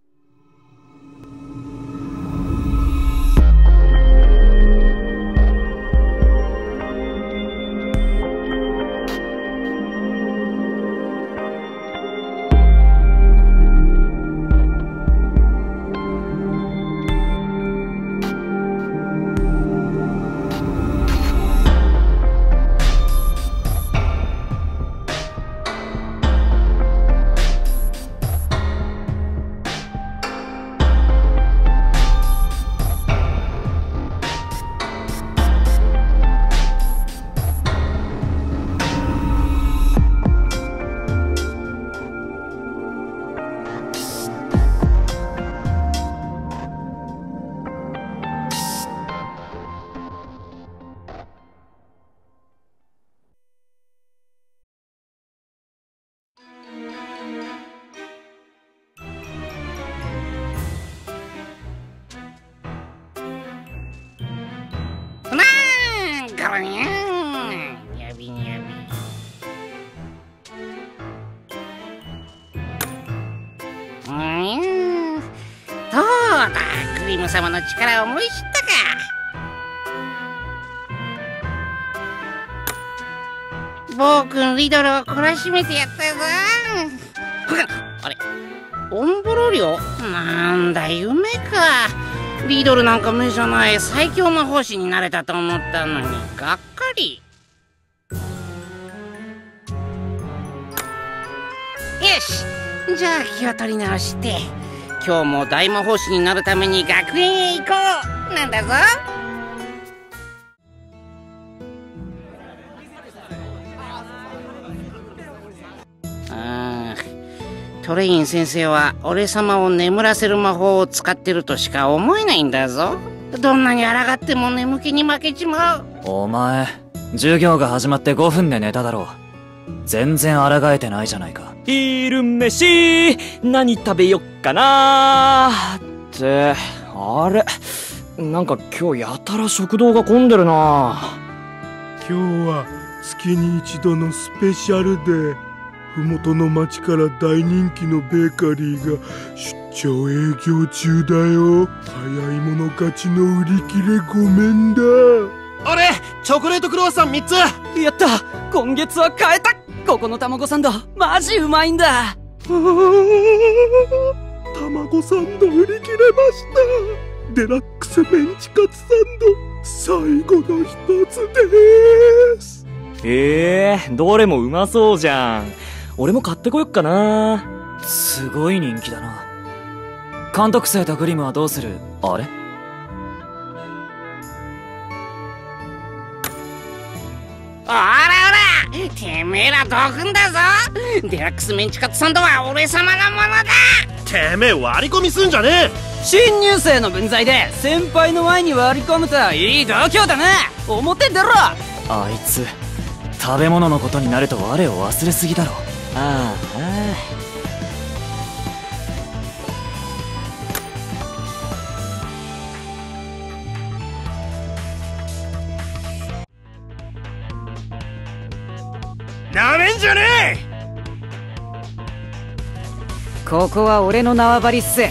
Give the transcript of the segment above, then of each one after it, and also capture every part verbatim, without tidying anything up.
からにゃーにゃびにゃび。うーん、どうだ、クリーム様の力を思い知ったか。暴君リドルを懲らしめてやったぞ。あれ、オンボロ漁なんだ、夢か。リドルなんか目じゃない最強魔法師になれたと思ったのにがっかり。よし、じゃあ気を取り直して今日も大魔法師になるために学園へ行こうなんだぞ。あートレイン先生は俺様を眠らせる魔法を使ってるとしか思えないんだぞ。どんなに抗っても眠気に負けちまう。 お前授業が始まってごふんで寝ただろう。全然抗えてないじゃないか。 昼飯何食べよっかなーって、あれなんか今日やたら食堂が混んでるな。 今日は月に一度のスペシャルデー。麓の町から大人気のベーカリーが出張営業中だよ。早い者勝ちの売り切れごめんだ。 俺チョコレートクロワッサンみっつ。 やった、今月は買えた。ここの卵サンドマジうまいんだ。 卵サンド売り切れました。デラックスメンチカツサンド最後の一つです。 えー、どれもうまそうじゃん。俺も買ってこよっかな。 すごい人気だな。監督生とグリムはどうする？あれ？ おらおら、てめえらどくんだぞ。デラックスメンチカツサンドは俺様のものだ。 てめえ割り込みすんじゃねえ。 新入生の分際で先輩の前に割り込むといい度胸だな。表出ろ。 あいつ食べ物のことになると我を忘れすぎだろ。 ああなめんじゃねえ。 ここは俺の縄張りっす。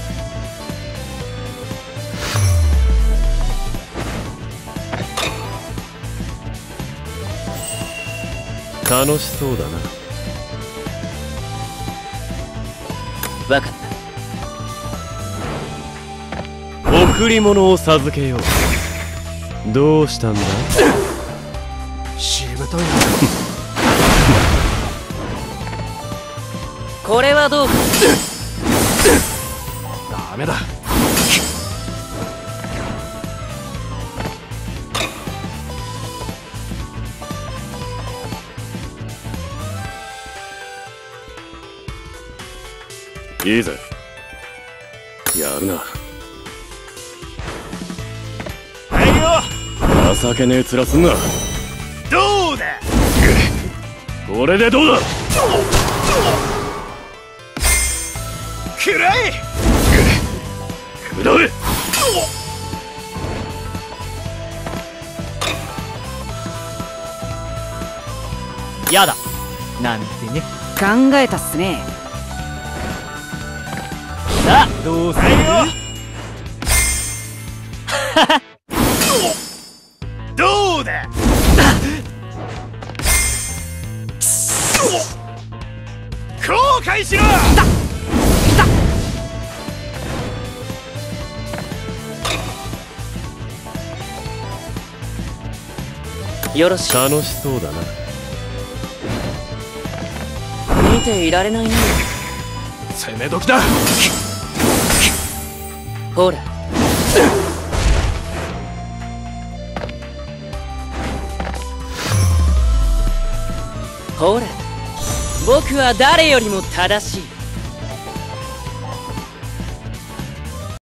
楽しそうだな。 分かった。 贈り物を授けよう。どうしたんだ。 しぶといな。 これはどうか。 ダメだ。いいぜ、やるな。はいよ、情けねえ面すんな。どうだ。これでどうだ。くらえ。くらえ。 やだなんてね。考えたっすね。 さあどうするよ。 どうだ。後悔しろ。 よろしい。 楽しそうだな。 見ていられないね。 攻め時だ。 ほらほら僕は誰よりも正しい。